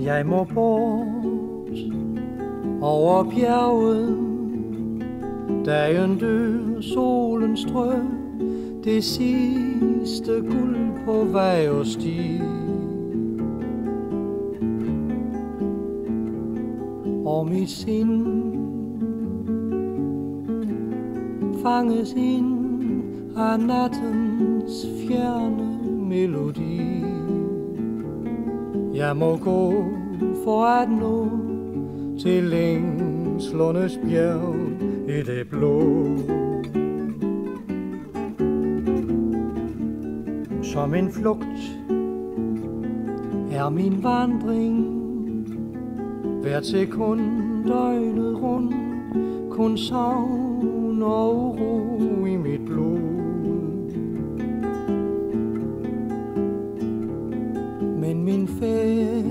Jeg må bort over bjerget. Dagen dør, solen strø, det sidste guld på vej og sti. Og mit sind fanges ind af nattens fjerne melodi. Jeg må gå for at nå til længslernes bjerg i det blå. Som en flugt er min vandring, hvert sekund døgnet rundt, kun savn og uro i mit blod. Men min færd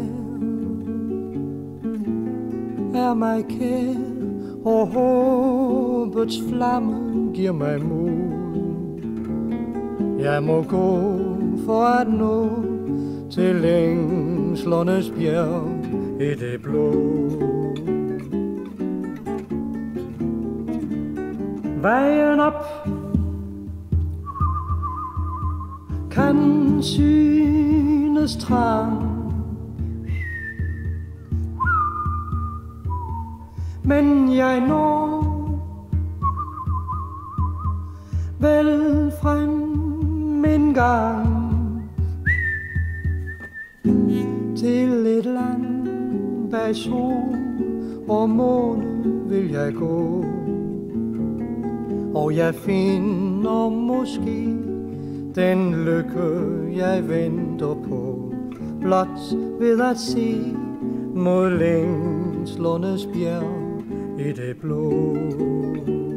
er mig kær, og håbets flamme giver mig mod. Jeg må gå for at nå til længslernes bjerg i det blå. Vejen op kan synes trang, men jeg når vel frem en gang til et land bag sol og måne vil jeg gå. Og jeg finder måske den lykke jeg venter på, blot ved at se mod længslernes bjerg i det blå.